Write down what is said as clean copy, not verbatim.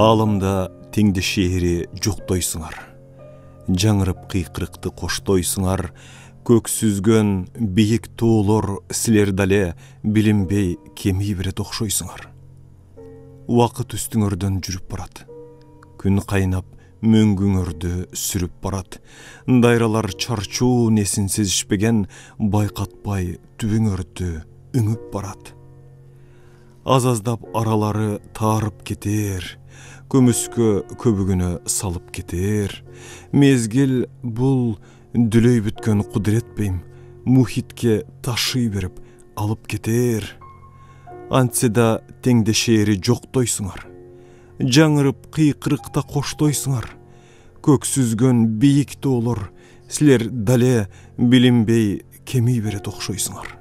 Алымда теңде шehri жоқтойсыңар. Жаңырып қиқырықты қоштойсыңар. Көк сүзгөн биік туылыр сілер дале білінбей кеми біре тоқшойсыңар. Уақыт үстіңірден жүріп барат. Күн қайнап мөңгіңірді сүріп барат. Дайралар чарчу несін сезішпеген байқатпай түбіңірді үңіп барат. Азаздап аралары тарып кетер, көміскө көбігіні салып кетер. Мезгіл бұл дүлей бүткен құдіретпейм, мұхитке ташы беріп алып кетер. Антседа теңде шehri жоқтойсыңар. Жаңырып қиқырықта қоштойсыңар. Көк сүзгөн биік толыр, сілер дале білінбей кеми бере тоқшойсыңар.